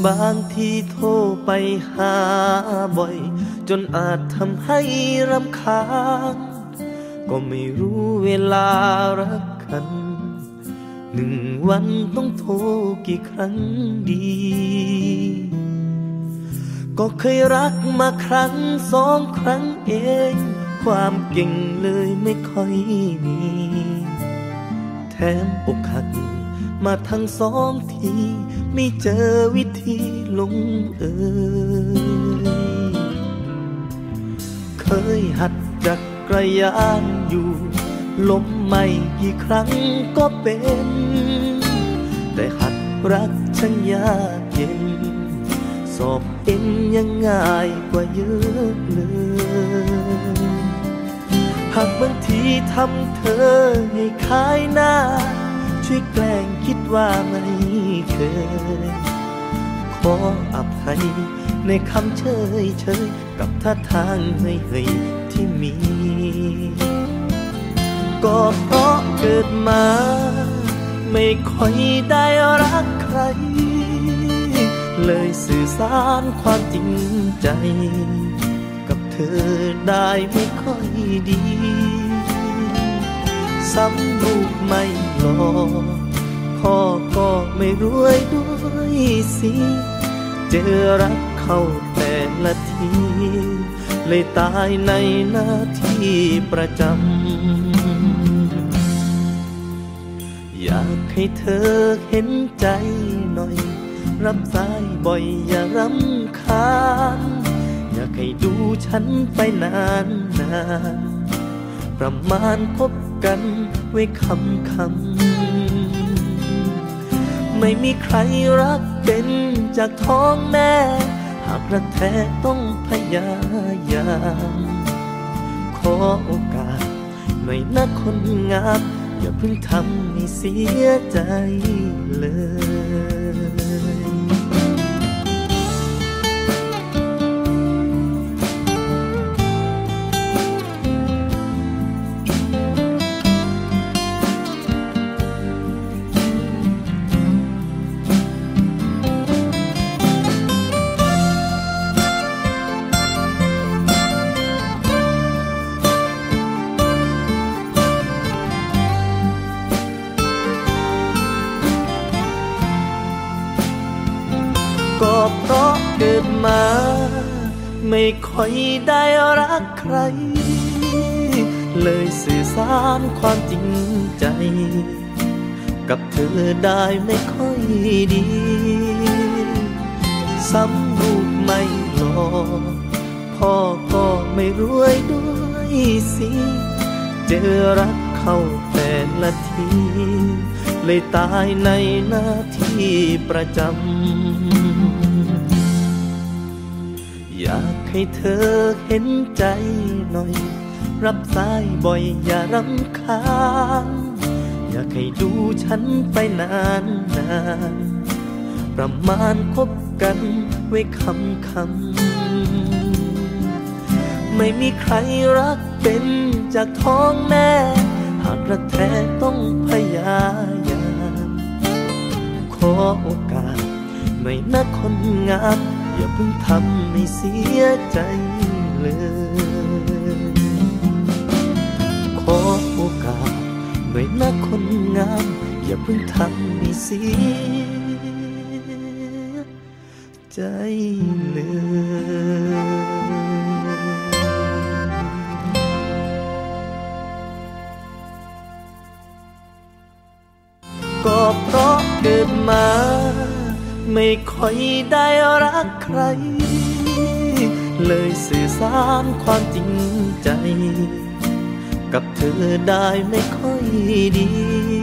บางทีโทรไปหาบ่อยจนอาจทำให้รำคาญก็ไม่รู้เวลารักกัน1 วันต้องโทรกี่ครั้งดีก็เคยรักมาครั้ง2 ครั้งเองความเก่งเลยไม่ค่อยมีแถมอกหักมาทั้ง2 ทีไม่เจอวิธีลงเอยเคยหัดจักรยานอยู่ล้มไม่กี่ครั้งก็เป็นแต่หัดรักช่างยากเย็นสอบเอ็นยังง่ายกว่าเยอะเลยหากบางทีทำเธอให้ขายหน้าช่วยแกล้งคิดว่าไม่เคยขออภัยในคำเฉยกับท่าทางเฮ้ยที่มีก็เพราะเกิดมาไม่ค่อยได้รักใครเลยสื่อสารความจริงใจกับเธอได้ไม่ค่อยดีซ้ำลูกไม่หล่อพ่อก็ไม่รวยด้วยสิเจอรักเข้าแต่ละทีเลยตายในหน้าที่ประจำอยากให้เธอเห็นใจหน่อยรับสายบ่อยอย่ารำคาญอยากให้ดูฉันไปนานประมาณพบกันไว้คำไม่มีใครรักเป็นจากท้องแม่หากรักแท้ต้องพยายามขอโอกาสหน่อยนะคนงามอย่าเพิ่งทำให้เสียใจเลยก็เพราะเกิดมาไม่ค่อยได้รักใครเลยสื่อสารความจริงใจกับเธอได้ไม่ค่อยดีซ้ำลูกไม่หล่อพ่อก็ไม่รวยด้วยสิเจอรักเข้าแต่ละทีเลยตายในหน้าที่ประจำอยากให้เธอเห็นใจหน่อยรับสายบ่อยอย่ารำคาญอยากให้ดูฉันไปนานประมาณคบกันไว้คำไม่มีใครรักเป็นจากท้องแม่หากรักแท้ต้องพยายามขอโอกาสหน่อยนะคนงามอย่าเพิ่งทำให้เสียใจเลยขอโอกาสหน่อยนะคนงามอย่าเพิ่งทำให้เสียใจเลยก็เพราะเกิดมาไม่ค่อยได้รักใครเลยสื่อสารความจริงใจกับเธอได้ไม่ค่อยดี